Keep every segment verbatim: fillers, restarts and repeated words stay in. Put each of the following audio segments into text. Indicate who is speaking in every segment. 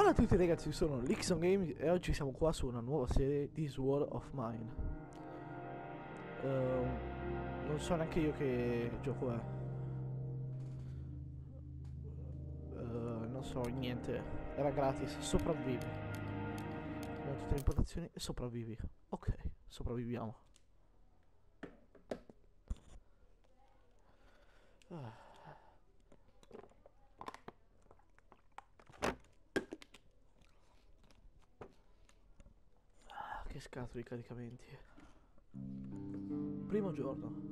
Speaker 1: Ciao a tutti ragazzi, sono Lixon Games e oggi siamo qua su una nuova serie di Sword of Mine. Ehm, non so neanche io che gioco è. Ehm, non so niente. Era gratis, sopravvivi. Abbiamo tutte le impostazioni e sopravvivi. Ok, sopravviviamo. Ah. Che scatolo di caricamenti. Primo giorno.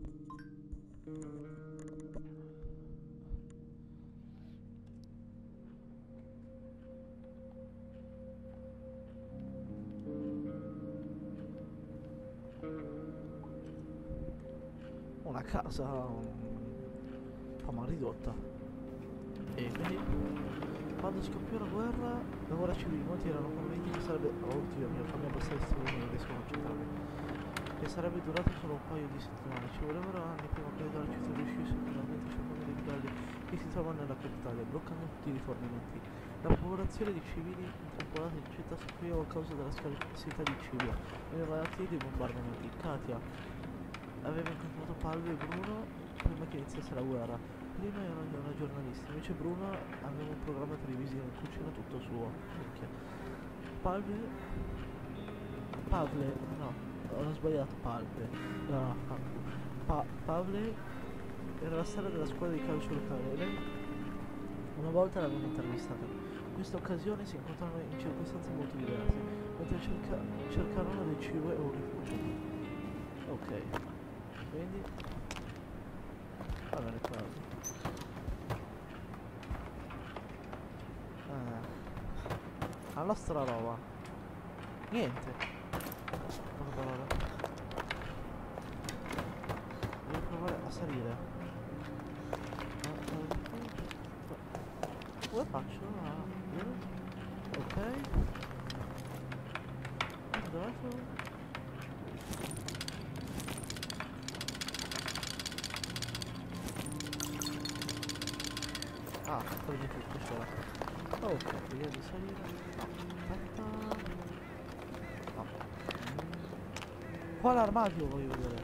Speaker 1: Una casa um, fama ridotta. E quindi quando scoppiò la guerra, la guerra civile, molti erano convinti che sarebbe... Oddio mio, fammi abbassare il streaming, non riesco a concentrarmi. Che sarebbe durato solo un paio di settimane. Ci volevano anni prima che la città riuscisse finalmente a cercare dei ribelli che si trovano nella capitale, bloccando tutti i rifornimenti. La popolazione di civili intrappolata in città soffriva a causa della scarsità di cibo e le malattie dei bombardamenti. Katia aveva incontrato Palve e Bruno prima che iniziasse la guerra. Prima era una giornalista, invece Bruno aveva un programma televisivo in cucina tutto suo. Minchia. Palve... Pavle... no, ho sbagliato, Palve. No, pa Pavle era la stella della scuola di calcio locale e lei una volta l'aveva intervistata. In questa occasione si incontrarono in circostanze molto diverse, mentre cerca cercarono del cibo e un rifugio. Ok. Quindi allora qua ah. La nostra roba niente, poche parole. Devo provare a salire. Come faccio a... ok, dove sono? Ah, prendi tutto c'era. Ok, vediamo di salire. Aspetta. No. Qua l'armadio voglio vedere.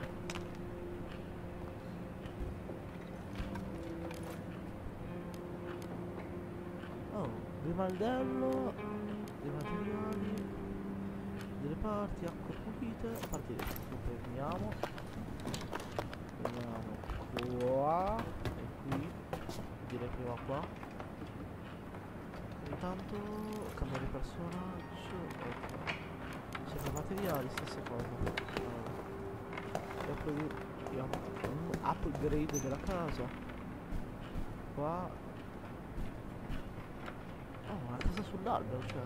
Speaker 1: Oh, rimaldello, dei materiali, delle parti, acque pulite, parti che prendiamo. Prendiamo qua e qui. Direi che va qua. Intanto cambiare personaggio. Ok. Sempre materiali, stessa cosa. Allora. E poi abbiamo un upgrade della casa. Qua. Oh, una casa sull'albero, cioè.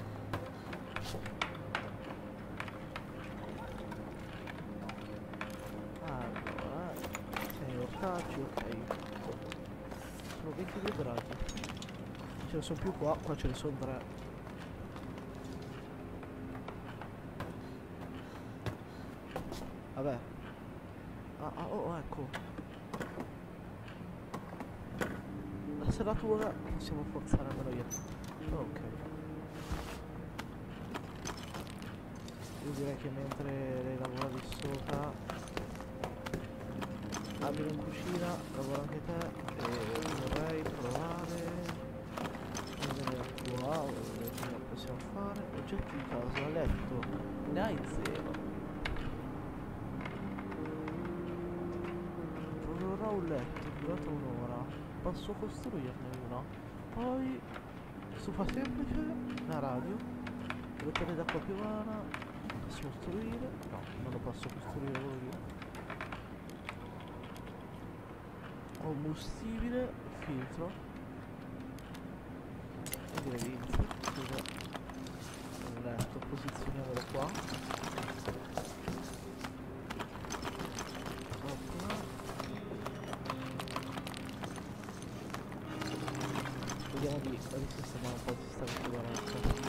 Speaker 1: Allora, sei ortaggi, ok. ventidue gradi. Ce ne sono più qua, qua ce ne sono tre. Vabbè. Ah, ah oh, ecco. La serratura possiamo forzare almeno io. Ok. Io direi che mentre lei lavora di sopra, abito in cucina, lavora anche te e vorrei provare a vedere qua, cosa possiamo fare. Oggetti di casa, letto, ne hai zero. Produrrò un letto, durata un'ora, posso costruirne uno. Poi, stufa semplice, una radio, bottone d'acqua piovana, posso costruire, no, non lo posso costruire io. Combustibile, filtro e direi di iniziare. Scusa, il letto, posizioniamolo qua. Opera. Vediamo di risistemare un po' di sta sicurezza.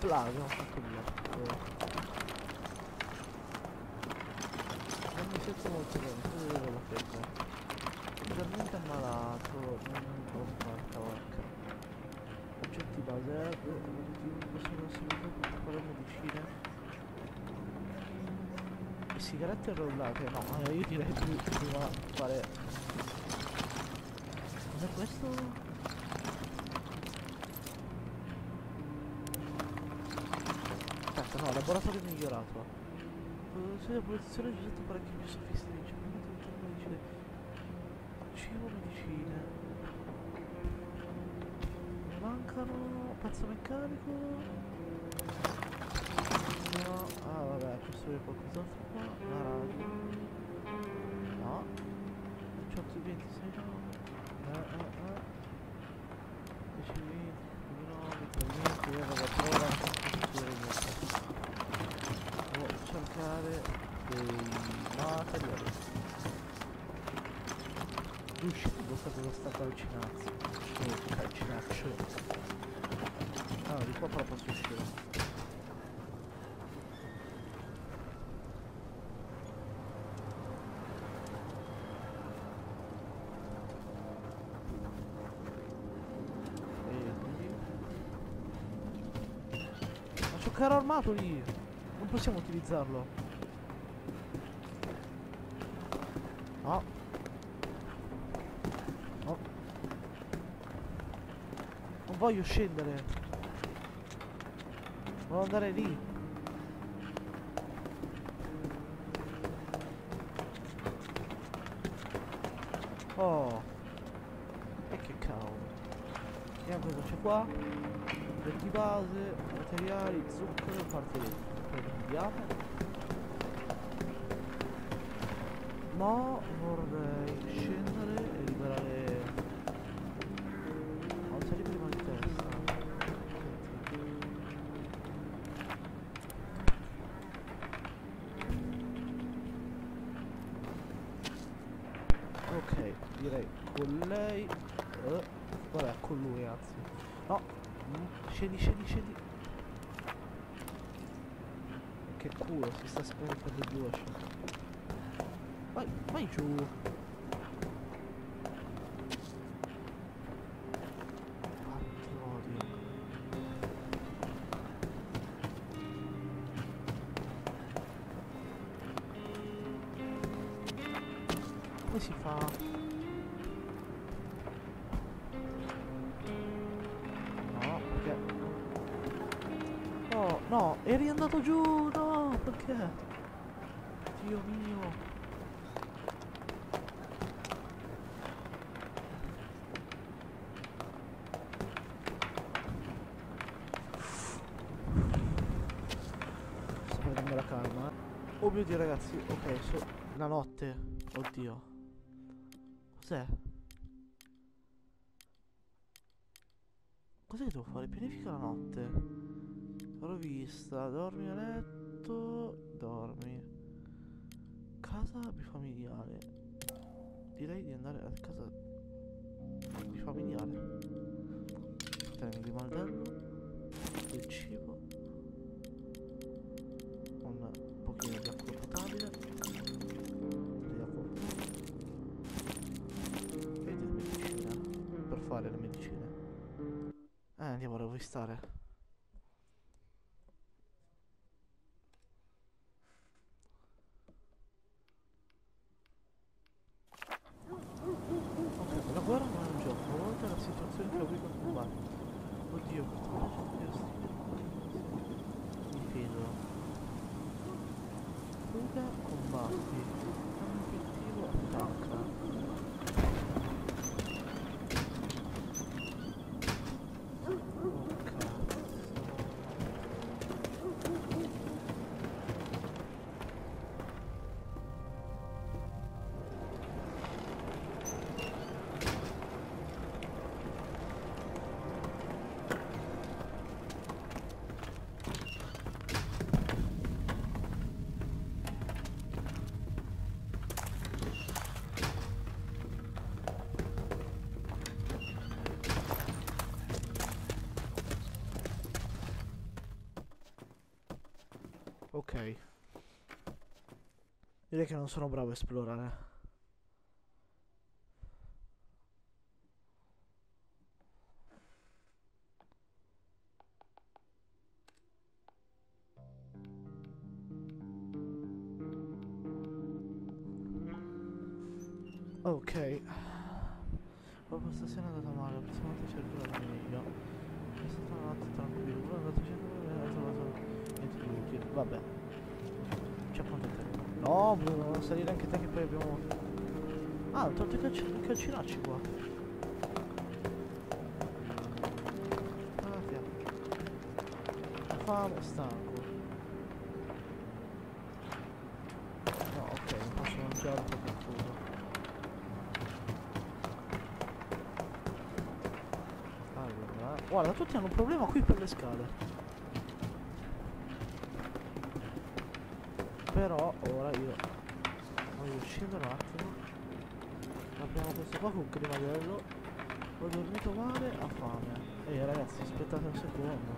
Speaker 1: là abbiamo fatto via. Non mi sento molto bene, credo di avere la febbre. Leggermente ammalato, non ho porca vacca. Oggetti base, eh, possono essere per fare medicine. E sigarette rollate, no, eh, io direi più prima fare. Cos'è questo? Aspetta, no, laboratorio migliorato. Produzione di produzione risulta parecchio più sofisticati. Cibo, medicine. Mi mancano pezzo meccanico. No, ah vabbè, costruire qualcos'altro qua. Una radio. No. diciotto ventisei no. Eh eh eh. dieci venti, nove, venti, eh vabbè, però ora non posso costruire niente. Devo cercare dei materiali. Uscito stato sta calcinazzo. Oh, calcinaccio. Ah, di qua però posso uscire. E quindi ma c'è un carro armato lì. Non possiamo utilizzarlo. No. No. Non voglio scendere. Voglio andare lì. Oh. E che cavolo. Vediamo cosa c'è qua. Di base, materiali, zucchero, parte prendiamo. Ma vorrei scendere e liberare. Alzare prima di testa. Ok, direi con lei. Uh, vabbè, con lui anzi. No, mm, scendi, scendi, scendi. Che culo, si sta spaventando giù a scendere. Vai, vai giù. Come si fa? No, perché? Oh, no, eri andato giù, no, perché? Dio mio. Sto prendendo la calma. Oh mio Dio ragazzi, ok, so la notte. Oddio. Cos'è? Cos'è che devo fare? Pianifica la notte. Rovista, dormi a letto. Dormi. Casa bifamiliare. Direi di andare a casa bifamiliare. Tengo di maldello. Del cibo. Un pochino di acqua potabile. Di acqua potabile. E di medicina. Per fare le medicine. Eh, andiamo a rovistare. Ok, la guerra non è un gioco, a volte è una situazione che obbliga a combattere. Oddio, questo difeso. Fuga, combatti. Un obiettivo, attacca. Ok. Direi che non sono bravo a esplorare. Ok. Proprio stasera è andata male, la prossima volta cercherò meglio. È stata una notte tranquilla, però è andato cercando e ha trovato niente di utile. Vabbè. Ci accontenteremo. No, Bruno, non salire anche te che poi abbiamo... Ah, ho tolto i calci i calcinacci qua. Ah, via. Ho fame, stanco. No, ok, non posso mangiare perché ho fuso. Allora, guarda, tutti hanno un problema qui per le scale. Però ora io voglio scendere un attimo. Apriamo questo qua con cremalello. Ho dormito male, ho fame. Ehi ragazzi, aspettate un secondo.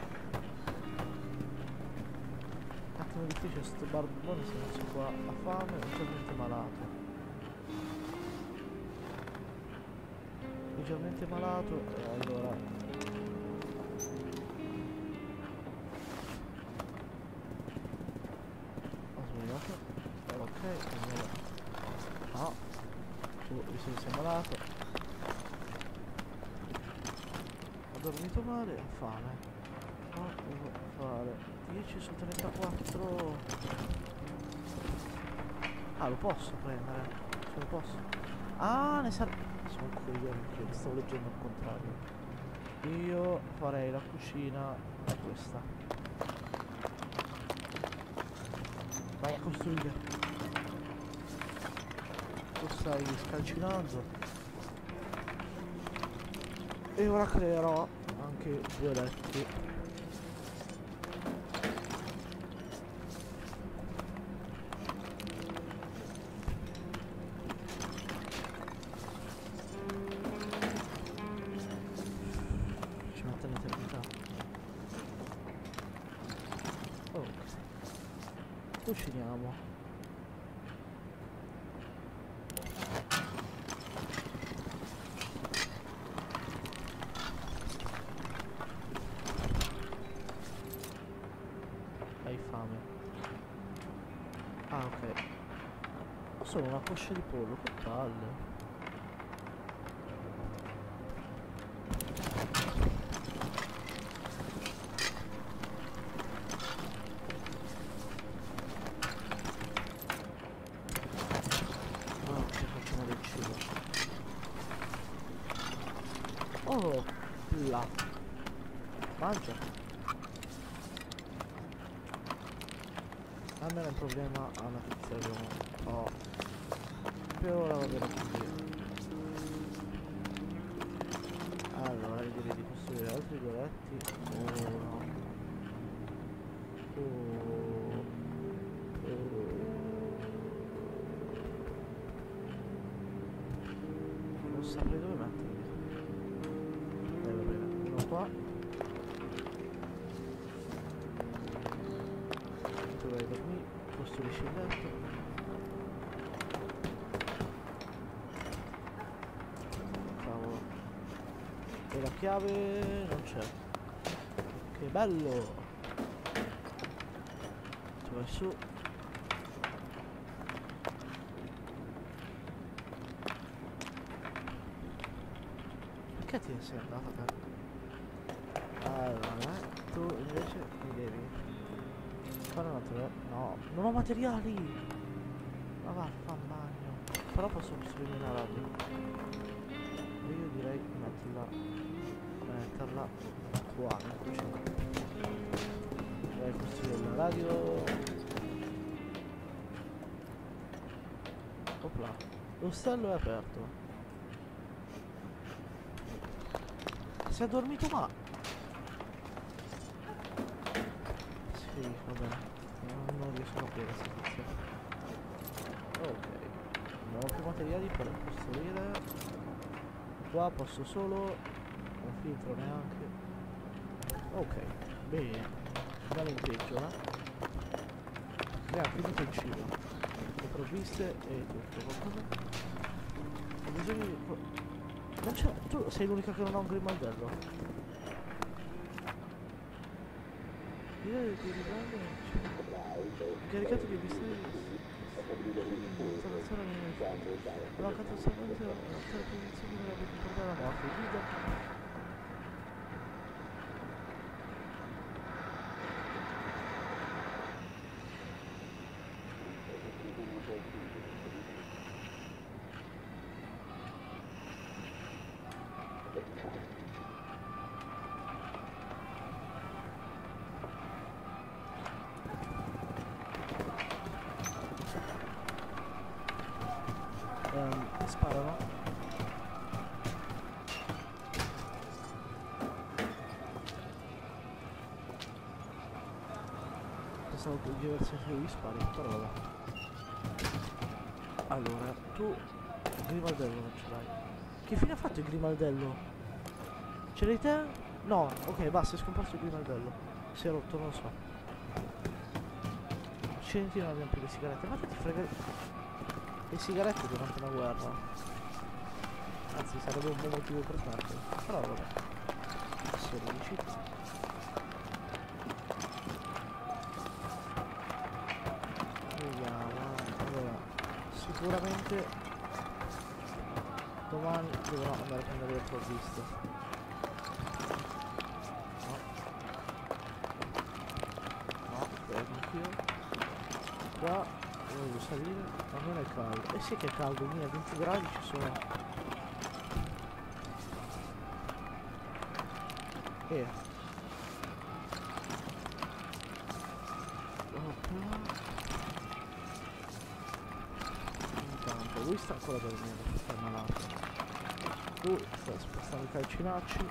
Speaker 1: Un attimo difficile sto barbone se non so qua. Ha fame, è leggermente malato. Leggermente malato e allora... Ho sbagliato. Ok, allora... No. Tu mi sei, sei malato. Ho dormito male, ho fame. No, devo fare dieci su trentaquattro. Ah, lo posso prendere. Ce lo posso. Ah, ne serve. Sono un coglione che li stavo leggendo al contrario. Io farei la cucina a questa. Vai a costruire. Tu stai scalcinando. E ora creerò anche due letti. Ci mette l'eternità. Oh. Cuciniamo. Hai fame. Ah, ok. Ho solo una coscia di pollo, che palle. Ah, ok, facciamo del cibo. Oh, là. Mangia. Almeno un problema alla pizza abbiamo. Oh. Per ora va bene così. Allora direi di costruire altri due letti. Uno. Oh. Oh. Non saprei dove metterli. Eh, va bene. Uno qua. Tu vai a dormire, costruisci il letto. Cavolo. E la chiave non c'è. Che bello! Tu vai su. Perché ti sei andata te? Allora, tu invece mi devi fare un altro. No, non ho materiali! Ma vaffa in bagno. Però posso costruire una radio. E io direi di metterla. Metterla qua in cucina. Vorrei costruire la radio. Opla. L'ostello è aperto. Si è dormito ma... Sì, vabbè. Non, non riesco a capire questa situazione. Ok. Non ho più materiali per costruire. Qua posso solo... Non filtro neanche. Ok. Bene. Da lempeggiola. mi ha finito il cibo, le provviste e tutto. Qualcosa? Ho bisogno di... Non c'è... Tu sei l'unica che non ha un grimaldello. Io devo riprendere... Caricato di misteri... Installazione di... La catastроfe... La teleposizione dovrebbe comportare la morte. Guida... Um, sparano. Pensavo che di aver sentito gli spari, però vabbè. Allora, tu Grimaldello non ce l'hai. Che fine ha fatto il Grimaldello? Ce l'hai te? No, ok, basta, è scomparso il Grimaldello. Si è rotto, non lo so. Accidenti, non abbiamo più le sigarette. Ma che ti frega le sigarette durante una guerra? Anzi, sarebbe un buon motivo per farlo. Però vabbè. sedici. Vediamo. Allora, sicuramente domani dovrò andare a prendere le provviste. No. No, fermo anch'io. Qua voglio salire, ma non è caldo. Eh sì che è caldo, mia, venti gradi ci sono. E Opla. Intanto lui sta ancora dormendo perché è malato. Lui sta spostando i calcinacci.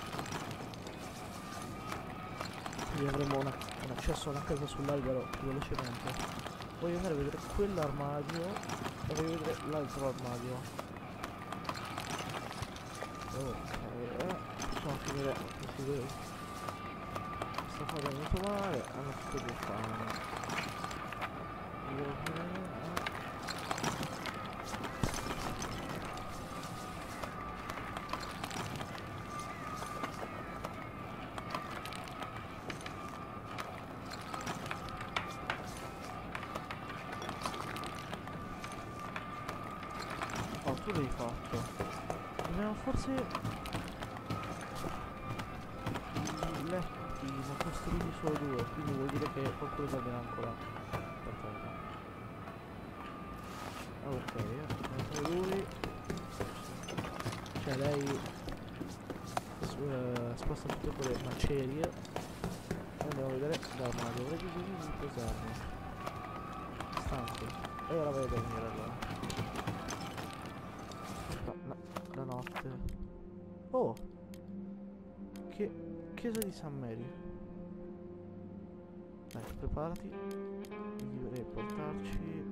Speaker 1: Quindi avremo una, un accesso a una casa sull'albero più velocemente. Voglio andare a vedere quell'armadio e voglio vedere l'altro armadio. Ok, eh, possiamo finire così. Sta qua è venuto male, hanno tutto due fame. Io eh. Oh, tu l'hai fatto. Dobbiamo forse... I letti, ne costruiti solo due, quindi vuol dire che qualcuno dormirà ancora per terra. Ok, mentre lui... Cioè lei... Uh, sposta tutte quelle macerie. Andiamo a vedere l'armadio, avrei bisogno di posarmi. Stanco. E ora vai a dormire allora. La notte. Oh! Che chiesa di San Mary. Dai, preparati. Dovrei portarci.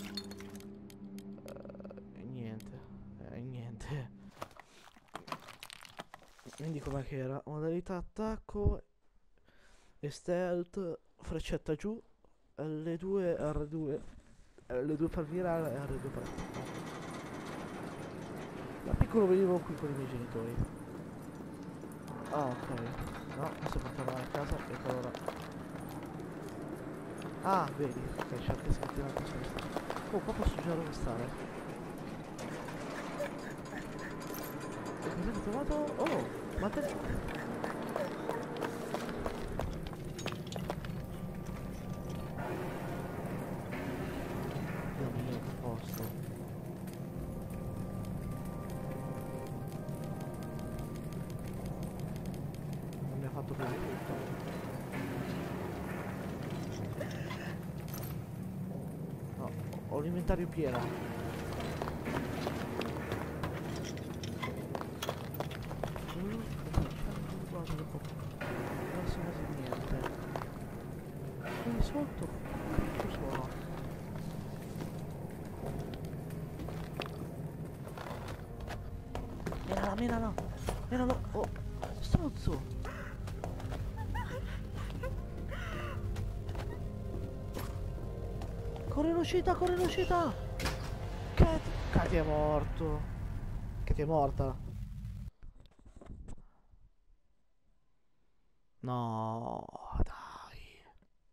Speaker 1: Uh, niente. Eh, niente. Quindi com'è che era? Modalità attacco. E stealth. Freccetta giù. L due R due. L due per virare e R due per attaccare. Da piccolo venivo qui con i miei genitori. Ah, ok. No, adesso portare a casa e allora... Ah, vedi. Ok, c'è anche scritto in alto a sinistra. Oh, qua posso già dove stare. E cos'è che ho trovato? Oh, ma te... Dio mio, che posto. Fatto così tutto. No, ho l'inventario pieno. Guarda dopo. Adesso quasi niente. Qui sotto che sono? Menala, menala! Menala! Oh! Strozzo! corri in uscita, corri in uscita! Cat, Katy è morto. Katy è morta. No, dai.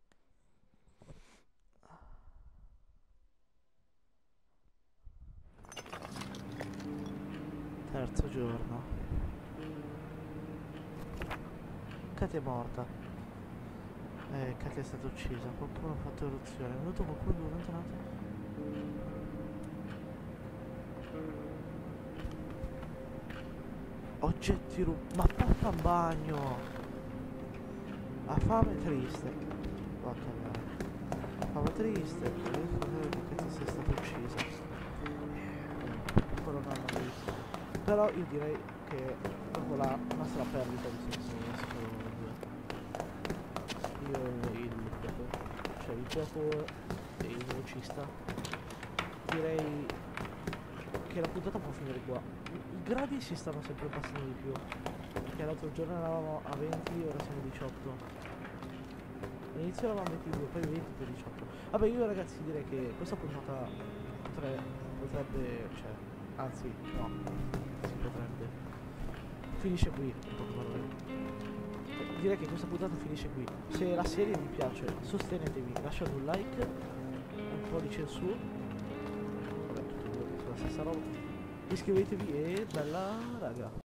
Speaker 1: Terzo giorno. Katy è morta. Eh, Katy è stata uccisa. Qualcuno ha fatto eruzione. È venuto qualcuno durante un attimo. Oggetti rubati. Ma porca un bagno. Ha fame triste. Porca miseria. Fame triste. Che Katy sia stata uccisa. Ancora non hanno visto. Però io direi che dopo la nostra perdita di senso io il cioè il gioco e il velocista direi che la puntata può finire qua. I gradi si stanno sempre passando di più, perché l'altro giorno eravamo a venti, ora siamo a diciotto. All'inizio eravamo a ventidue, poi venti, poi diciotto. Vabbè, io ragazzi direi che questa puntata potrebbe, potrebbe cioè anzi no, si potrebbe finisce qui. Direi che questa puntata finisce qui. Se la serie vi piace, sostenetevi lasciando un like, un pollice in su, vabbè tutti e due sulla stessa roba, iscrivetevi e bella raga.